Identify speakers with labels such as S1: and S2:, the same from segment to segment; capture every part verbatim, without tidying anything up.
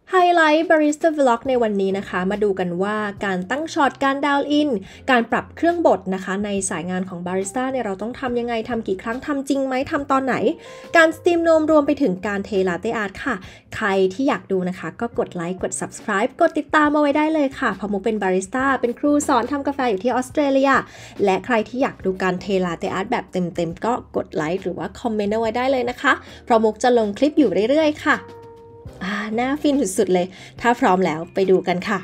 S1: ไฮไลท์ Barista Vlog ในวันนี้นะคะมาดูกันว่าการตั้งช็อตการดาวน์อินการปรับเครื่องบดนะคะในสายงานของบาริสต้าเนี่ยเราต้องทำยังไงทำกี่ครั้งทำจริงไหมทำตอนไหนการสตรีมนมรวมไปถึงการเทลาเต้อาร์ตค่ะใครที่อยากดูนะคะก็กดไลค์กด Subscribe กดติดตามเอาไว้ได้เลยค่ะเพราะมุกเป็นบาริสต้าเป็นครูสอนทำกาแฟอยู่ที่ออสเตรเลียและใครที่อยากดูการเทลาเต้อาร์ตแบบเต็มๆก็กดไลค์หรือว่าคอมเมนต์เอาไว้ได้เลยนะคะเพราะมุกจะลงคลิปอยู่เรื่อยๆค่ะอ่าน่าฟินสุดๆเลยถ้าพร้อมแล้วไปดูกันค่ะ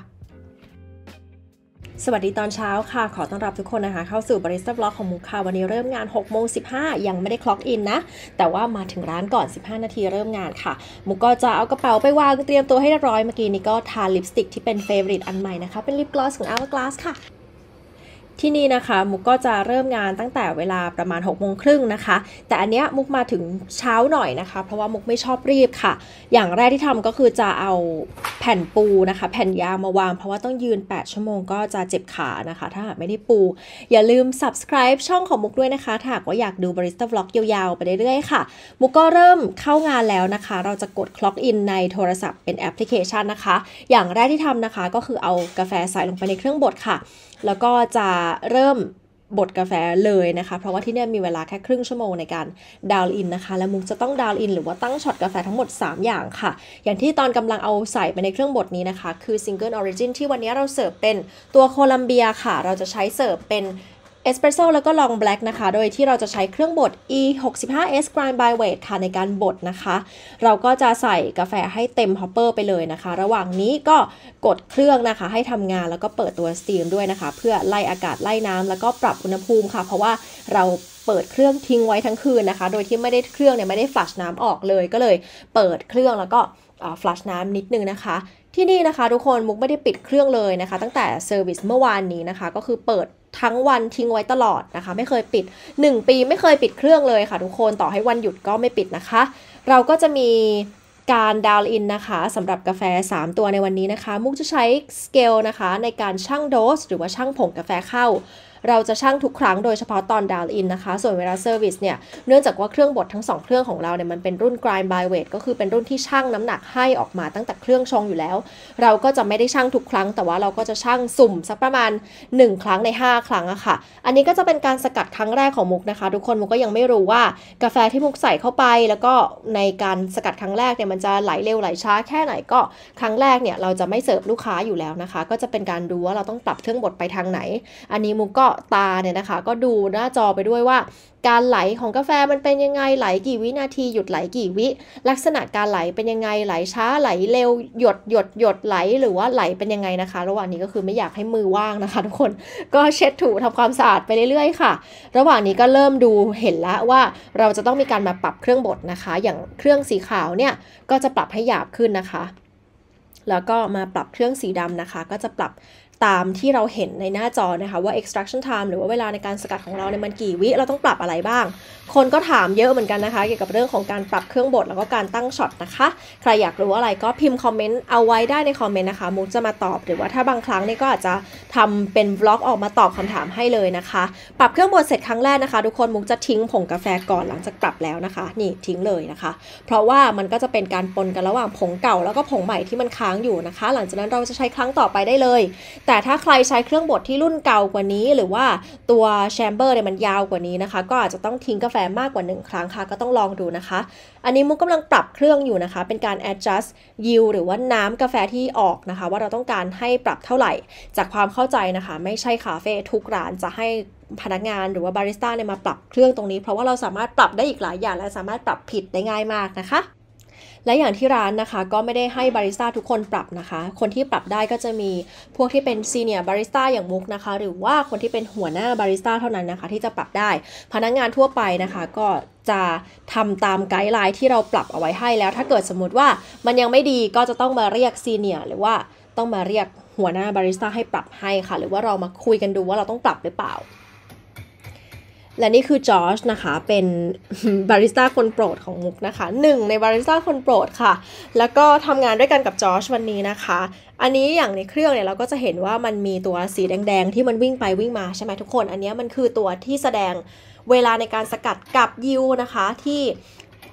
S1: สวัสดีตอนเช้าค่ะขอต้อนรับทุกคนนะคะเข้าสู่ Barista Vlog ของมุกค่ะวันนี้เริ่มงาน หกโมงสิบห้า ยังไม่ได้คล็อกอินนะแต่ว่ามาถึงร้านก่อนสิบห้านาทีเริ่มงานค่ะมุกก็จะเอากระเป๋าไปวางเตรียมตัวให้เรียบร้อยเมื่อกี้นี้ก็ทาลิปสติกที่เป็นเฟเวอริตอันใหม่นะคะเป็นลิปกลอสของ Hourglass ค่ะที่นี่นะคะมุกก็จะเริ่มงานตั้งแต่เวลาประมาณหกโมงครึ่งนะคะแต่อันเนี้ยมุกมาถึงเช้าหน่อยนะคะเพราะว่ามุกไม่ชอบรีบค่ะอย่างแรกที่ทำก็คือจะเอาแผ่นปูนะคะแผ่นยางมาวางเพราะว่าต้องยืนแปดชั่วโมงก็จะเจ็บขานะคะถ้าหากไม่ได้ปูอย่าลืม Subscribe ช่องของมุกด้วยนะคะถ้าหากว่าอยากดู Barista Vlog ยาวๆไปเรื่อยๆค่ะมุกก็เริ่มเข้างานแล้วนะคะเราจะกด Clock In ในโทรศัพท์เป็นแอปพลิเคชันนะคะอย่างแรกที่ทำนะคะก็คือเอากาแฟใส่ลงไปในเครื่องบดค่ะแล้วก็จะเริ่มบดกาแฟเลยนะคะเพราะว่าที่นี่มีเวลาแค่ครึ่งชั่วโมงในการดาวน์อินนะคะและมุกจะต้องดาวน์อินหรือว่าตั้งช็อตกาแฟทั้งหมดสามอย่างค่ะอย่างที่ตอนกำลังเอาใส่ไปในเครื่องบดนี้นะคะคือ Single Origin ที่วันนี้เราเสิร์ฟเป็นตัวโคลัมเบียค่ะเราจะใช้เสิร์ฟเป็นเอสเปรสโซ่แล้วก็ลองแบล็กนะคะโดยที่เราจะใช้เครื่องบด อี หกสิบห้า เอส Grind by Weight ค่ะในการบดนะคะเราก็จะใส่กาแฟให้เต็มฮอปเปอร์ไปเลยนะคะระหว่างนี้ก็กดเครื่องนะคะให้ทำงานแล้วก็เปิดตัวสตีมด้วยนะคะเพื่อไล่อากาศไล่น้ำแล้วก็ปรับอุณหภูมิค่ะเพราะว่าเราเปิดเครื่องทิ้งไว้ทั้งคืนนะคะโดยที่ไม่ได้เครื่องเนี่ยไม่ได้ฟลัชน้ำออกเลยก็เลยเปิดเครื่องแล้วก็ฟลัชน้ำนิดนึงนะคะที่นี่นะคะทุกคนมุกไม่ได้ปิดเครื่องเลยนะคะตั้งแต่เซอร์วิสเมื่อวานนี้นะคะก็คือเปิดทั้งวันทิ้งไว้ตลอดนะคะไม่เคยปิดหนึ่งปีไม่เคยปิดเครื่องเลยค่ะทุกคนต่อให้วันหยุดก็ไม่ปิดนะคะเราก็จะมีการดาวน์อินนะคะสำหรับกาแฟสามตัวในวันนี้นะคะมุกจะใช้สเกลนะคะในการชั่งโดสหรือว่าชั่งผงกาแฟเข้าเราจะชั่งทุกครั้งโดยเฉพาะตอนดาวน์อินนะคะส่วนเวลาเซอร์วิสเนี่ยเนื่องจากว่าเครื่องบดทั้งสองเครื่องของเราเนี่ยมันเป็นรุ่น Grind by Weight ก็คือเป็นรุ่นที่ชั่งน้ำหนักให้ออกมาตั้งแต่เครื่องชงอยู่แล้วเราก็จะไม่ได้ชั่งทุกครั้งแต่ว่าเราก็จะชั่งสุ่มสักประมาณหนึ่งครั้งในห้าครั้งอะค่ะอันนี้ก็จะเป็นการสกัดครั้งแรกของมุกนะคะทุกคนมุกก็ยังไม่รู้ว่ากาแฟที่มุกใส่เข้าไปแล้วก็ในการสกัดครั้งแรกเนี่ยมันจะไหลเร็วไหลช้าแค่ไหนก็ครั้งแรกเนี่ยเราจะไม่เสิร์ฟลูกค้าอยู่แล้วนะคะก็จะเป็นการดูว่าเราต้องปรับเครื่องบดไปทางไหนอันนี้มุกก็ตาเนี่ยนะคะก็ดูหน้าจอไปด้วยว่าการไหลของกาแฟมันเป็นยังไงไหลกี่วินาทีหยุดไหลกี่วิลักษณะการไหลเป็นยังไงไหลช้าไหลเร็วหยดหยดหยดไหลหรือว่าไหลเป็นยังไงนะคะระหว่างนี้ก็คือไม่อยากให้มือว่างนะคะทุกคนก็เช็ดถูทำความสะอาดไปเรื่อยๆค่ะระหว่างนี้ก็เริ่มดูเห็นแล้วว่าเราจะต้องมีการมาปรับเครื่องบดนะคะอย่างเครื่องสีขาวเนี่ยก็จะปรับให้หยาบขึ้นนะคะแล้วก็มาปรับเครื่องสีดำนะคะก็จะปรับตามที่เราเห็นในหน้าจอนะคะว่า extraction time หรือว่าเวลาในการสกัดของเราเนี่ยมันกี่วิเราต้องปรับอะไรบ้างคนก็ถามเยอะเหมือนกันนะคะเกี่ยวกับเรื่องของการปรับเครื่องบดแล้วก็การตั้งช็อตนะคะใครอยากรู้อะไรก็พิมพ์คอมเมนต์เอาไว้ได้ในคอมเมนต์นะคะมุกจะมาตอบหรือว่าถ้าบางครั้งเนี่ยก็อาจจะทำเป็นวล็อกออกมาตอบคำถามให้เลยนะคะปรับเครื่องบดเสร็จครั้งแรกนะคะทุกคนมุกจะทิ้งผงกาแฟก่อนหลังจากปรับแล้วนะคะนี่ทิ้งเลยนะคะเพราะว่ามันก็จะเป็นการปนกันระหว่างผงเก่าแล้วก็ผงใหม่ที่มันค้างอยู่นะคะหลังจากนั้นเราจะใช้ครั้งต่อไปได้เลยแต่ถ้าใครใช้เครื่องบดที่รุ่นเก่ากว่านี้หรือว่าตัวแชมเบอร์เนี่ยมันยาวกว่านี้นะคะก็อาจจะต้องทิ้งกาแฟมากกว่าหนึ่งครั้งค่ะก็ต้องลองดูนะคะอันนี้มุกกำลังปรับเครื่องอยู่นะคะเป็นการ adjust yield หรือว่าน้ำกาแฟที่ออกนะคะว่าเราต้องการให้ปรับเท่าไหร่จากความเข้าใจนะคะไม่ใช่คาเฟ่ทุกร้านจะให้พนักงานหรือว่าบาริสต้าเนี่ยมาปรับเครื่องตรงนี้เพราะว่าเราสามารถปรับได้อีกหลายอย่างและสามารถปรับผิดได้ง่ายมากนะคะและอย่างที่ร้านนะคะก็ไม่ได้ให้บาริสต้าทุกคนปรับนะคะคนที่ปรับได้ก็จะมีพวกที่เป็นซีเนียร์บาริสต้าอย่างมุกนะคะหรือว่าคนที่เป็นหัวหน้าบาริสต้าเท่านั้นนะคะที่จะปรับได้พนักงานทั่วไปนะคะก็จะทำตามไกด์ไลน์ที่เราปรับเอาไว้ให้แล้วถ้าเกิดสมมติว่ามันยังไม่ดีก็จะต้องมาเรียกซีเนียร์หรือว่าต้องมาเรียกหัวหน้าบาริสต้าให้ปรับให้ค่ะหรือว่าเรามาคุยกันดูว่าเราต้องปรับหรือเปล่าและนี่คือจอร์จนะคะเป็นบาริสต้าคนโปรดของมุกนะคะหนึ่งในบาริสต้าคนโปรดค่ะแล้วก็ทำงานด้วยกันกับจอร์จวันนี้นะคะอันนี้อย่างในเครื่องเนี่ยเราก็จะเห็นว่ามันมีตัวสีแดงๆที่มันวิ่งไปวิ่งมาใช่ไหมทุกคนอันนี้มันคือตัวที่แสดงเวลาในการสกัดกับยิวนะคะที่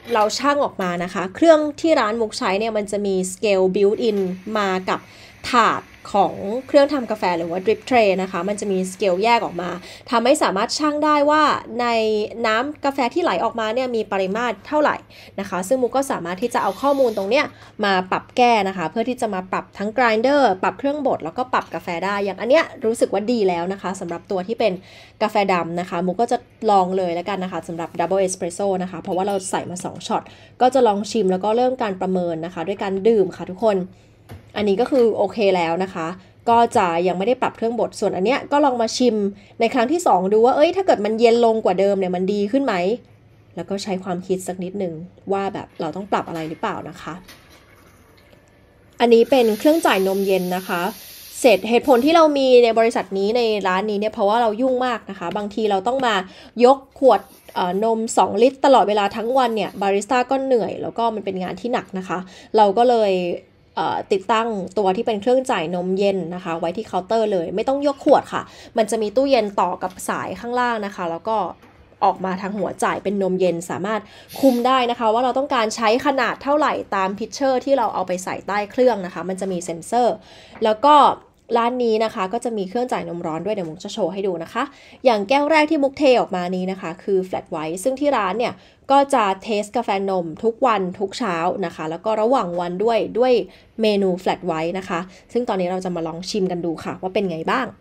S1: เราชั่งออกมานะคะเครื่องที่ร้านมุกใช้เนี่ยมันจะมี scale built in มากับถาดของเครื่องทำกาแฟหรือว่า drip tray นะคะมันจะมีสเกลแยกออกมาทำให้สามารถชั่งได้ว่าในน้ำกาแฟที่ไหลออกมาเนี่ยมีปริมาตรเท่าไหร่นะคะซึ่งมุกก็สามารถที่จะเอาข้อมูลตรงเนี้ยมาปรับแก้นะคะเพื่อที่จะมาปรับทั้ง grinder ปรับเครื่องบดแล้วก็ปรับกาแฟได้อย่างอันเนี้ยรู้สึกว่าดีแล้วนะคะสำหรับตัวที่เป็นกาแฟดำนะคะมุกก็จะลองเลยแล้วกันนะคะสำหรับ double espresso นะคะเพราะว่าเราใส่มาสองช็อตก็จะลองชิมแล้วก็เริ่มการประเมินนะคะด้วยการดื่มค่ะทุกคนอันนี้ก็คือโอเคแล้วนะคะก็จะยังไม่ได้ปรับเครื่องบดส่วนอันเนี้ยก็ลองมาชิมในครั้งที่สองดูว่าเอ้ยถ้าเกิดมันเย็นลงกว่าเดิมเนี่ยมันดีขึ้นไหมแล้วก็ใช้ความคิดสักนิดนึงว่าแบบเราต้องปรับอะไรหรือเปล่านะคะอันนี้เป็นเครื่องจ่ายนมเย็นนะคะเสร็จเหตุผลที่เรามีในบริษัทนี้ในร้านนี้เนี่ยเพราะว่าเรายุ่งมากนะคะบางทีเราต้องมายกขวดนมสองลิตรตลอดเวลาทั้งวันเนี่ยบาริสต้าก็เหนื่อยแล้วก็มันเป็นงานที่หนักนะคะเราก็เลยติดตั้งตัวที่เป็นเครื่องจ่ายนมเย็นนะคะไว้ที่เคาน์เตอร์เลยไม่ต้องยกขวดค่ะมันจะมีตู้เย็นต่อกับสายข้างล่างนะคะแล้วก็ออกมาทางหัวจ่ายเป็นนมเย็นสามารถคุมได้นะคะว่าเราต้องการใช้ขนาดเท่าไหร่ตามพิชเชอร์ที่เราเอาไปใส่ใต้เครื่องนะคะมันจะมีเซ็นเซอร์แล้วก็ร้านนี้นะคะก็จะมีเครื่องจ่ายนมร้อนด้วยเดี๋ยวมุกจะโชว์ให้ดูนะคะอย่างแก้วแรกที่มุกเทออกมานี้นะคะคือ flat white ซึ่งที่ร้านเนี่ยก็จะเทสกาแฟนมทุกวันทุกเช้านะคะแล้วก็ระหว่างวันด้วยด้วยเมนู flat white นะคะซึ่งตอนนี้เราจะมาลองชิมกันดูค่ะว่าเป็นไงบ้าง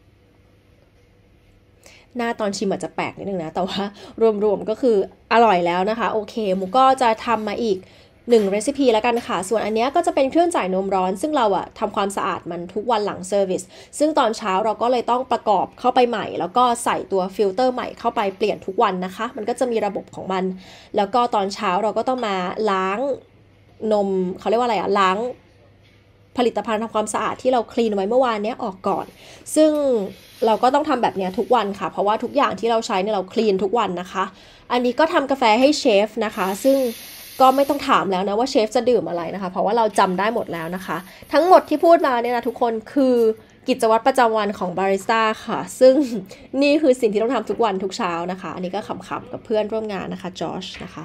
S1: หน้าตอนชิมอาจจะแปลกนิดนึงนะแต่ว่ารวมๆก็คืออร่อยแล้วนะคะโอเคมุกก็จะทำมาอีกหนึ่ง recipe แล้วกันค่ะส่วนอันนี้ก็จะเป็นเครื่องจ่ายนมร้อนซึ่งเราอะทำความสะอาดมันทุกวันหลังเซอร์วิสซึ่งตอนเช้าเราก็เลยต้องประกอบเข้าไปใหม่แล้วก็ใส่ตัวฟิลเตอร์ใหม่เข้าไปเปลี่ยนทุกวันนะคะมันก็จะมีระบบของมันแล้วก็ตอนเช้าเราก็ต้องมาล้างนมเขาเรียกว่าอะไรอะล้างผลิตภัณฑ์ทำความสะอาดที่เราคลีนไว้เมื่อวานนี้ออกก่อนซึ่งเราก็ต้องทำแบบนี้ทุกวันค่ะเพราะว่าทุกอย่างที่เราใช้เนี่ยเราคลีนทุกวันนะคะอันนี้ก็ทำกาแฟให้เชฟนะคะซึ่งก็ไม่ต้องถามแล้วนะว่าเชฟจะดื่มอะไรนะคะเพราะว่าเราจำได้หมดแล้วนะคะทั้งหมดที่พูดมาเนี่ยนะทุกคนคือกิจวัตรประจำวันของบาริสต้าค่ะซึ่งนี่คือสิ่งที่ต้องทำทุกวันทุกเช้านะคะอันนี้ก็ขำๆกับเพื่อนร่วมงานนะคะจอชนะคะ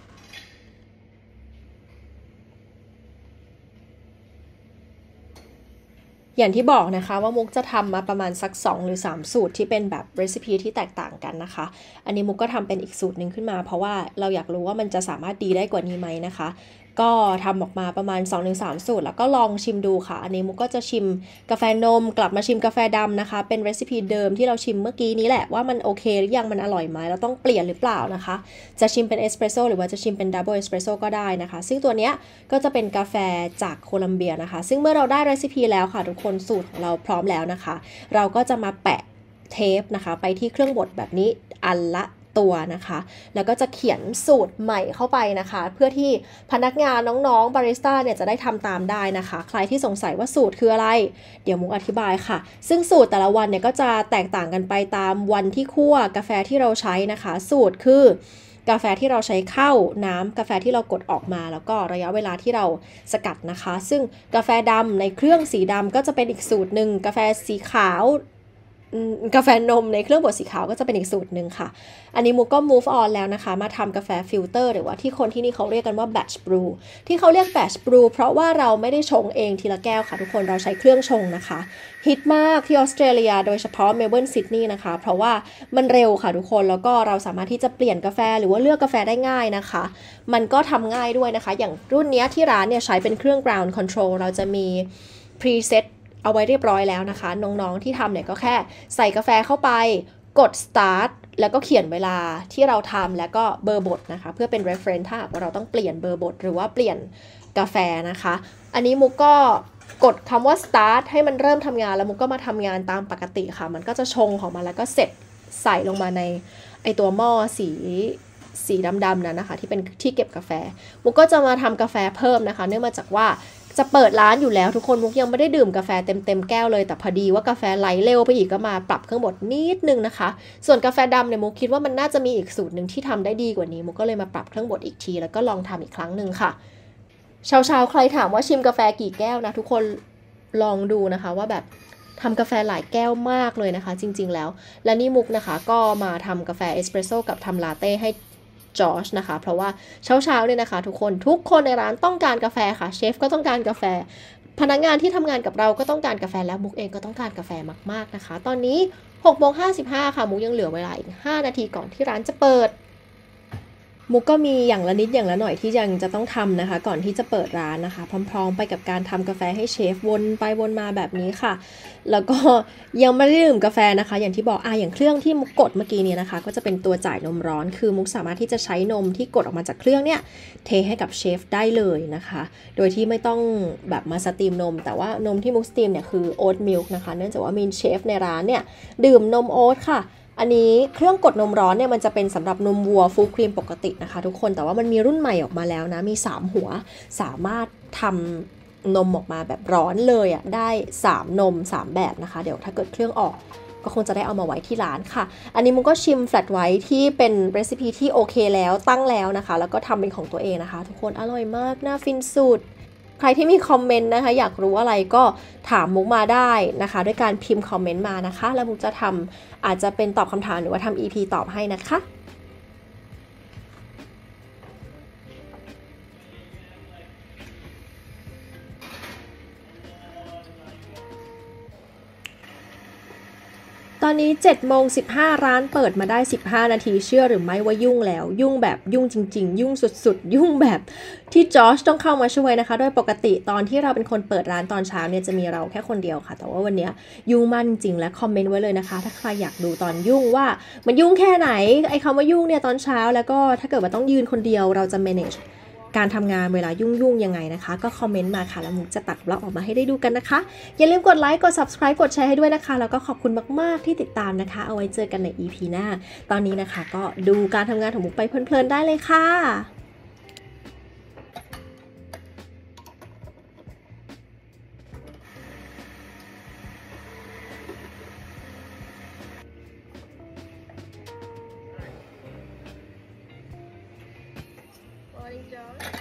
S1: อย่างที่บอกนะคะว่ามุกจะทำมาประมาณสักสองหรือสามสูตรที่เป็นแบบเรซิปีที่แตกต่างกันนะคะอันนี้มุกก็ทำเป็นอีกสูตรหนึ่งขึ้นมาเพราะว่าเราอยากรู้ว่ามันจะสามารถดีได้กว่านี้ไหมนะคะก็ทำออกมาประมาณ สองถึงสาม สูตรแล้วก็ลองชิมดูค่ะอันนี้มุกก็จะชิมกาแฟนมกลับมาชิมกาแฟดำนะคะเป็นเรซิปีเดิมที่เราชิมเมื่อกี้นี้แหละว่ามันโอเคหรือยังมันอร่อยไหมเราต้องเปลี่ยนหรือเปล่านะคะจะชิมเป็นเอสเปรสโซ่หรือว่าจะชิมเป็นดับเบิลเอสเปรสโซ่ก็ได้นะคะซึ่งตัวเนี้ยก็จะเป็นกาแฟจากโคลัมเบียนะคะซึ่งเมื่อเราได้เรซิปีแล้วค่ะทุกคนสูตรของเราพร้อมแล้วนะคะเราก็จะมาแปะเทปนะคะไปที่เครื่องบดแบบนี้อันละตัวนะคะแล้วก็จะเขียนสูตรใหม่เข้าไปนะคะเพื่อที่พนักงานน้องๆบาริสต้าเนี่ยจะได้ทำตามได้นะคะใครที่สงสัยว่าสูตรคืออะไรเดี๋ยวมุกอธิบายค่ะซึ่งสูตรแต่ละวันเนี่ยก็จะแตกต่างกันไปตามวันที่คั่วกาแฟที่เราใช้นะคะสูตรคือกาแฟที่เราใช้เข้าน้ำกาแฟที่เรากดออกมาแล้วก็ระยะเวลาที่เราสกัดนะคะซึ่งกาแฟดำในเครื่องสีดำก็จะเป็นอีกสูตรหนึ่งกาแฟสีขาวกาแฟนมในเครื่องบดสีขาวก็จะเป็นอีกสูตรหนึ่งค่ะอันนี้มุกก็ move on แล้วนะคะมาทำกาแฟฟิลเตอร์หรือว่าที่คนที่นี่เขาเรียกกันว่า batch brew ที่เขาเรียก batch brew เพราะว่าเราไม่ได้ชงเองทีละแก้วค่ะทุกคนเราใช้เครื่องชงนะคะฮิตมากที่ออสเตรเลียโดยเฉพาะเมลเบิร์นซิดนีย์นะคะเพราะว่ามันเร็วค่ะทุกคนแล้วก็เราสามารถที่จะเปลี่ยนกาแฟหรือว่าเลือกกาแฟได้ง่ายนะคะมันก็ทำง่ายด้วยนะคะอย่างรุ่นนี้ที่ร้านเนี่ยใช้เป็นเครื่อง ground control เราจะมี presetเอาไว้เรียบร้อยแล้วนะคะน้องๆที่ทำเนี่ยก็แค่ใส่กาแฟเข้าไปกด start แล้วก็เขียนเวลาที่เราทำแล้วก็เบอร์บดนะคะเพื่อเป็น reference ถ้าว่าเราต้องเปลี่ยนเบอร์บดหรือว่าเปลี่ยนกาแฟนะคะอันนี้มุกก็กดคำว่า start ให้มันเริ่มทำงานแล้วมุกก็มาทำงานตามปกติค่ะมันก็จะชงของมันแล้วก็เสร็จใส่ลงมาในไอตัวหม้อสีสีดำๆนั้นนะคะที่เป็นที่เก็บกาแฟมุกก็จะมาทำกาแฟเพิ่มนะคะเนื่องมาจากว่าจะเปิดร้านอยู่แล้วทุกคนมุกยังไม่ได้ดื่มกาแฟเต็มๆแก้วเลยแต่พอดีว่ากาแฟไหลเร็วไปอีกก็มาปรับเครื่องบดนิดนึงนะคะส่วนกาแฟดำเนี่ยมุกคิดว่ามันน่าจะมีอีกสูตรหนึ่งที่ทำได้ดีกว่านี้มุกก็เลยมาปรับเครื่องบดอีกทีแล้วก็ลองทำอีกครั้งหนึ่งค่ะเช้าๆใครถามว่าชิมกาแฟกี่แก้วนะทุกคนลองดูนะคะว่าแบบทำกาแฟหลายแก้วมากเลยนะคะจริงๆแล้วและนี่มุกนะคะก็มาทำกาแฟเอสเปรสโซ่กับทำลาเต้ให้จอร์จนะคะเพราะว่าเช้าๆเนี่ยนะคะทุกคนทุกคนในร้านต้องการกาแฟค่ะเชฟก็ต้องการกาแฟพนักงานที่ทำงานกับเราก็ต้องการกาแฟแล้วมุกเองก็ต้องการกาแฟมากๆนะคะตอนนี้หกโมงห้าสิบห้าค่ะมุกยังเหลือเวลาอีกห้านาทีก่อนที่ร้านจะเปิดมุกก็มีอย่างละนิดอย่างละหน่อยที่ยังจะต้องทำนะคะก่อนที่จะเปิดร้านนะคะพร้อมๆไปกับการทำกาแฟให้เชฟวนไปวนมาแบบนี้ค่ะแล้วก็ยังไม่ได้ดื่มกาแฟนะคะอย่างที่บอกอ่ะอย่างเครื่องที่มุกกดเมื่อกี้นี้นะคะก็จะเป็นตัวจ่ายนมร้อนคือมุกสามารถที่จะใช้นมที่กดออกมาจากเครื่องเนี่ยเทให้กับเชฟได้เลยนะคะโดยที่ไม่ต้องแบบมาสตรีมนมแต่ว่านมที่มุกสตรีมเนี่ยคือโอ๊ตมิลค์นะคะเนื่องจากว่ามีเชฟในร้านเนี่ยดื่มนมโอ๊ตค่ะอันนี้เครื่องกดนมร้อนเนี่ยมันจะเป็นสำหรับนมวัวฟูลครีมปกตินะคะทุกคนแต่ว่ามันมีรุ่นใหม่ออกมาแล้วนะมีสามหัวสามารถทำนมออกมาแบบร้อนเลยอ่ะได้สามนมสามแบบนะคะเดี๋ยวถ้าเกิดเครื่องออกก็คงจะได้เอามาไว้ที่ร้านค่ะอันนี้มุกก็ชิมแฟลตไวท์ที่เป็นเรซิปีที่โอเคแล้วตั้งแล้วนะคะแล้วก็ทำเป็นของตัวเองนะคะทุกคนอร่อยมากน่าฟินสุดใครที่มีคอมเมนต์นะคะอยากรู้อะไรก็ถามมุกมาได้นะคะด้วยการพิมพ์คอมเมนต์มานะคะแล้วมุกจะทำอาจจะเป็นตอบคำถามหรือว่าทำ อี พี ตอบให้นะคะตอนนี้เจ็ดโมงสิบห้าร้านเปิดมาได้สิบห้านาทีเชื่อหรือไม่ว่ายุ่งแล้วยุ่งแบบยุ่งจริงๆยุ่งสุดๆยุ่งแบบที่จอร์จต้องเข้ามาช่วยนะคะโดยปกติตอนที่เราเป็นคนเปิดร้านตอนเช้าเนี่ยจะมีเราแค่คนเดียวค่ะแต่ว่าวันนี้ยุ่งมากจริงๆและคอมเมนต์ไว้เลยนะคะถ้าใครอยากดูตอนยุ่งว่ามันยุ่งแค่ไหนไอ้คำว่ายุ่งเนี่ยตอนเช้าแล้วก็ถ้าเกิดว่าต้องยืนคนเดียวเราจะ manageการทำงานเวลายุ่งๆยังไงนะคะก็คอมเมนต์มาค่ะแล้วมุกจะตัดบล็อกออกมาให้ได้ดูกันนะคะอย่าลืมกดไลค์กด ซับสไครบ์ กดแชร์ให้ด้วยนะคะแล้วก็ขอบคุณมากๆที่ติดตามนะคะเอาไว้เจอกันใน อี พี หน้าตอนนี้นะคะก็ดูการทำงานของมุกไปเพลินๆได้เลยค่ะMorning, John.